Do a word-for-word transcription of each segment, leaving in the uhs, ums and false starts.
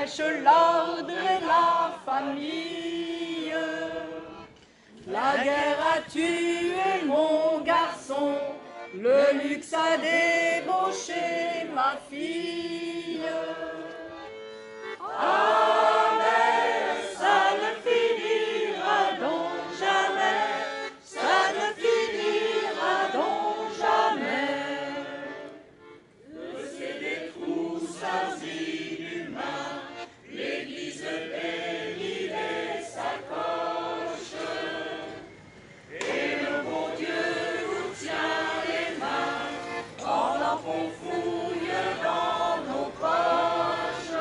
sèche l'ordre et la famille. La guerre a tué mon garçon, le luxe a débauché ma fille. Ah, mais ça ne finira donc jamais, ça ne finira donc jamais. C'est des trous saisis d'humains, l'église bénit les sacoches. Et le bon Dieu nous tient les mains, en l'enfant fouille dans nos poches.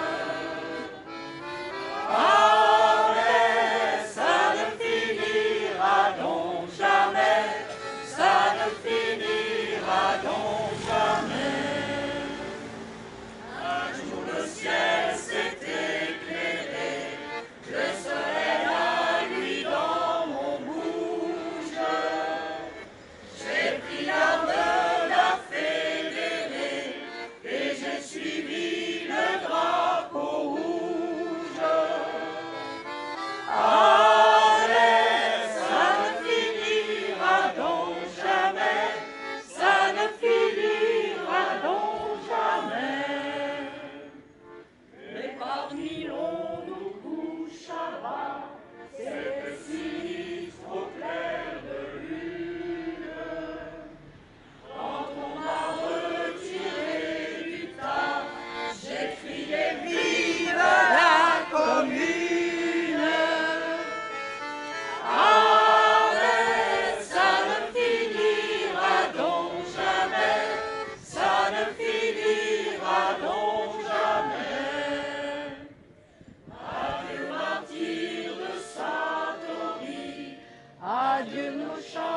Ah, mais ça ne finira donc jamais, ça ne finira donc jamais. Un jour le ciel s'est éclairé, le soleil a lui dans mon bouge. J'ai pris l'arme d'un fédéré et j'ai suivi le drapeau rouge. Ah, mais ça ne finira donc jamais, ça ne finira donc jamais. Mais parmi l'on nous couche à bas, cette sinistre au clair de lune. Quand on m'a retiré du tas, j'ai crié vive la commune. Ah, mais ça ne finira donc jamais, ça ne finira donc jamais. Adieu martyrs de Saint-Ory, adieu nos chants.